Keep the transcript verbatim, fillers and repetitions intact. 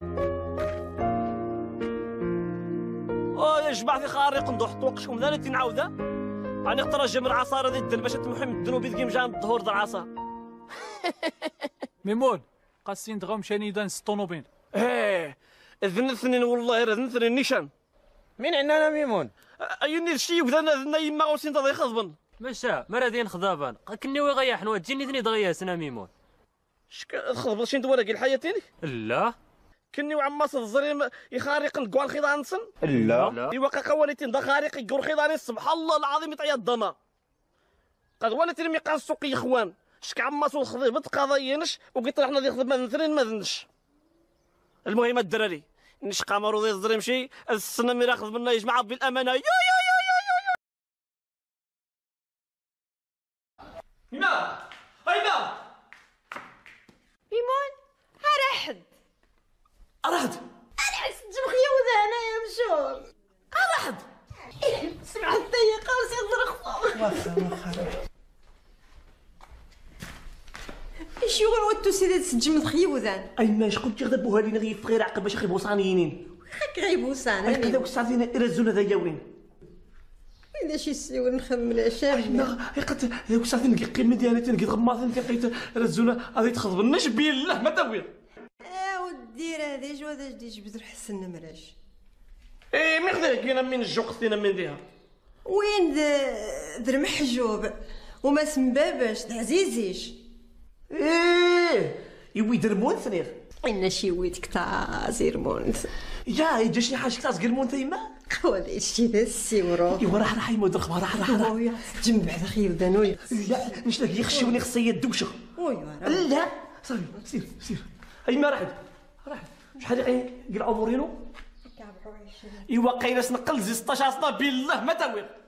اه يا جماعة خارق ندوح توقشكم ذا نتي نعاودها راني اقترجم من العصارة ديال الدن باش تمحي من الذنوب ديال جان الظهور د العصا. ميمون قاسين دغا مشاني دانس الطوموبيل. ايه اذن اثنين والله اذن اثنين نيشان. مين عندنا ميمون؟ ايني الشي وذا ذنا يما غوسين تضي خضبن. مشا مرادين خضابان كني ويغيا حنوا تجيني ثني دغيا سنا ميمون. شك خضب شي ندوالك الحياتين؟ لا كني وعماس الزريم يخارق نقوى الخضان نسن؟ لا يوقع قوالتين دا خارق يقول خضاني سبحان الله العظيم يطيا الضما. قد ولتين ميقان السوق يا اخوان شك عماس الخضيبط قضاينش وقلت رحنا ذي خدمه نثرين ما ذنش. المهم الدراري نش قمرو ذي الزريم شي السنه مي راخذ منا يجمع بالامانه. يا يا يا يا يا يا ميمون هايما ميمون ارحد ارحد ارحد جمخيه وذا هنايا مشون ارحد سمعت الضيقه وسيد الرخصه واخا واخا ايش يغل وتو سيدي تسجم خيوذان اي ماش كنت غدبوها لينا غير في غير عقب باش يخيبوا صانيين خاك غيبوسان هذوك الساعتين يرزونا ذا وين اذا شي سيو نخمل شاب قلت هذوك الساعتين قيمه ديالي تنقيت غماضين لقيت رزونا غادي تخضبناش بالله ما داوي. اه ودير هذه جو هذا جدي جبد حسن نمراش ايه مي خذيك كاينه من الجوق خدينا من ديها وين ذا المحجوب وما سمباباش ذا عزيزيش ايه يوي درمون ثنيغ إن شي ويتك تاع زيرمون يا يجا شي حاجه تاع زيرمون تيما خوالي شي بس ورو ايوا راح راح يمود رخبه راح راح راح ويا جنب على خير دانويا لا نشلاك يخشوني خصيا الدوشه ويا لا صافي سير سير اي ما راحت راحت شحال قلعوا مورينو ايوا قايله نقل زي ستة عشر سنه بالله ما تاوي